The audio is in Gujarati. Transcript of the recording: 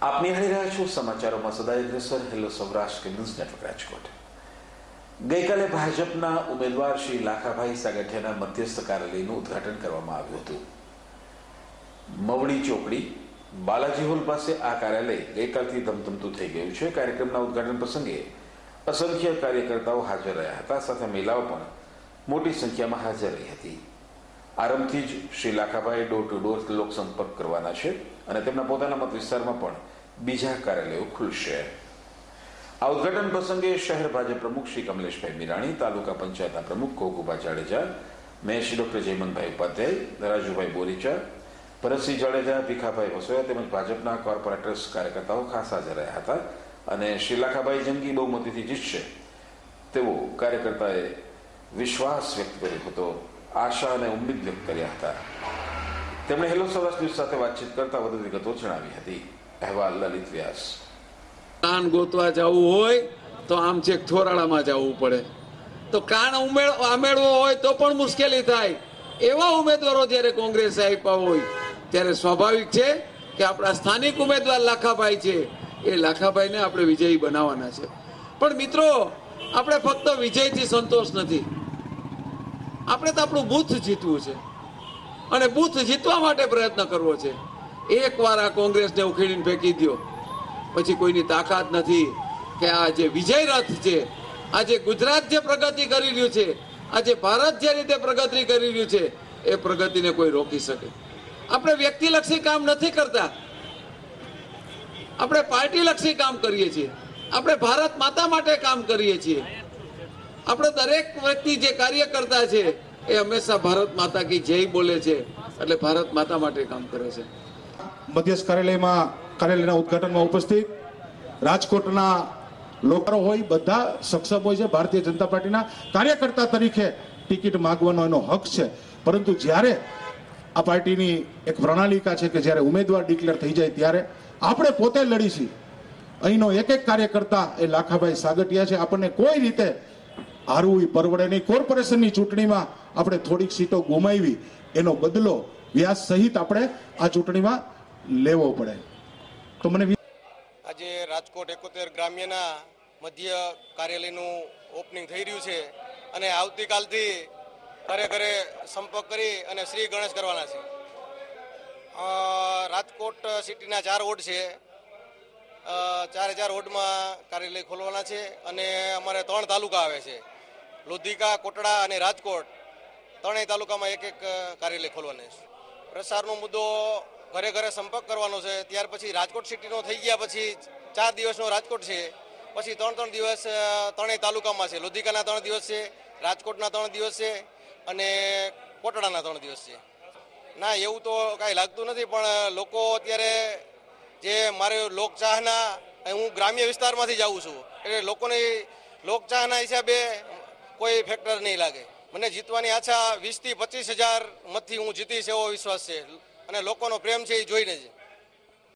આપ નિહાળી રહ્યા છો સમાચારોમાં સદા અગ્રેસર hello Saurashtra news network Rajkot. ગઈકાલે ભાજપના ઉમેદવાર શ્રી લાખાભાઈ સાગઠિયાના મધ્યસ્થ કાર્યાલયનું ઉદ્ઘાટન કરવામાં આવ્યું હતું। મવડી ચોકડી બાલાજી હોલ પાસે આ કાર્યાલય ગઈકાલથી ધમધમતું થઈ ગયું છે। કાર્યક્રમના ઉદ્ઘાટન પ્રસંગે અસંખ્ય કાર્યકર્તાઓ હાજર રહ્યા હતા, સાથે મહિલાઓ પણ મોટી સંખ્યામાં હાજર રહી હતી। આરંભથી જ Shri Lakhabhai door to door લોકસંપર્ક કરવાના છે અને તેમના પોતાના મત વિસ્તારમાં પણ બીજા કાર્યાલયો ખુલશે। આ ઉદ્ઘાટન પ્રસંગે શહેર ભાજપ પ્રમુખ શ્રી કમલેશભાઈ મીરાણી, તાલુકા પંચાયતના પ્રમુખ કોકુભા જાડેજા, મેયર શ્રી ડોક્ટર જયમનભાઈ ઉપાધ્યાય, રાજુભાઈ બોરીચા, ભરતસિંહ જાડેજા, ભીખાભાઈ વસોયા તેમજ ભાજપના કોર્પોરેટર્સ કાર્યકર્તાઓ ખાસ હાજર રહ્યા હતા અને શ્રી લાખાભાઈ જંગી બહુમતીથી જીતશે તેવો કાર્યકર્તાએ વિશ્વાસ વ્યક્ત કર્યો હતો, આશા અને ઉમ્મીદ વ્યક્ત કર્યા હતા। તેમણે હેલો સૌરાષ્ટ્ર ન્યૂઝ સાથે વાતચીત કરતા વધુ વિગતો જણાવી હતી। અહેવાલ લલિત વ્યાસ। કાન ગોતવા જવું હોય તો આમ છેક થોરાળામાં જવું પડે, તો કાન આમેળવો હોય તો પણ મુશ્કેલી થાય। એવા ઉમેદવારો જ્યારે કોંગ્રેસે આપ્યા હોય ત્યારે સ્વાભાવિક છે કે આપણા સ્થાનિક ઉમેદવાર લાખાભાઈ છે, એ લાખાભાઈને આપણે વિજયી બનાવવાના છે। પણ મિત્રો, આપણે ફક્ત વિજયથી સંતોષ નથી, આપણે તો આપણું બૂથ જીતવું છે અને બૂથ જીતવા માટે પ્રયત્ન કરવો છે। એકવાર આ કોંગ્રેસને ઉખેડીને ફેંકી દો પછી કોઈની તાકાત નથી કે આ જે વિજય રથ છે, આજે ગુજરાત જે પ્રગતિ કરી રહ્યું છે, આજે ભારત જે રીતે પ્રગતિ કરી રહ્યું છે, એ પ્રગતિને કોઈ રોકી શકે। આપણે વ્યક્તિલક્ષી કામ નથી કરતા, આપણે પાર્ટીલક્ષી કામ કરીએ છીએ, આપણે ભારત માતા માટે કામ કરીએ છીએ। આપણે દરેક વ્યક્તિ જે કાર્ય કરતા છે એ હંમેશા ભારત માતા કી જય બોલે છે, એટલે ભારત માતા માટે કામ કરે છે। મધ્યસ્થ કાર્યાલયના ઉદ્ઘાટનમાં ઉપસ્થિત રાજકોટના લોકો હોય, બધા સક્ષમ હોય છે। ભારતીય જનતા પાર્ટીના કાર્યકર્તા તરીકે ટિકિટ માંગવાનો એનો હક છે, પરંતુ જ્યારે આ પાર્ટીની એક પ્રણાલિકા છે કે જ્યારે ઉમેદવાર ડિક્લેર થઈ જાય ત્યારે આપણે પોતે લડીશું। અહીંનો એક એક કાર્યકર્તા એ લાખાભાઈ સાગઠિયા છે, આપણને કોઈ રીતે હારવું પરવડે નહીં। કોર્પોરેશનની ચૂંટણીમાં આપણે થોડીક સીટો ગુમાવી, એનો બદલો વ્યાજ સહિત આપણે આ ચૂંટણીમાં લેવો પડે। તો મને આજે રાજકોટ 71 ગ્રામ્યના મધ્ય કાર્યાલયનું ઓપનિંગ થઈ રહ્યું છે અને આવતીકાલથી ઘરે ઘરે સંપર્ક કરી અને શ્રી ગણેશ કરવાના છે। રાજકોટ સિટીના 4 વોર્ડ છે, 4 વોર્ડમાં કાર્યાલય ખોલવાના છે અને અમારે 3 તાલુકા આવે છે, લોધિકા, કોટડા અને રાજકોટ। 3 તાલુકામાં એક એક કાર્યાલય ખોલવાના છે। પ્રસારનો મુદ્દો ઘરે ઘરે સંપર્ક કરવાનો છે। ત્યાર પછી રાજકોટ સિટીનો થઈ ગયા પછી 4 દિવસનો રાજકોટ છે, પછી 3 દિવસ 3 તાલુકામાં છે, લોધિકાના 3 દિવસ છે, રાજકોટના 3 દિવસ છે અને કોટડાના 3 દિવસ છે। ના, એવું તો કાંઈ લાગતું નથી, પણ લોકો અત્યારે જે મારે લોકચાહના, હું ગ્રામ્ય વિસ્તારમાંથી જ આવું છું એટલે લોકોની લોકચાહના હિસાબે કોઈ ફેક્ટર નહીં લાગે। મને જીતવાની આશા 20 થી 25 હજાર મતથી હું જીતીશ એવો વિશ્વાસ છે અને લોકોનો પ્રેમ છે એ જોઈને જ।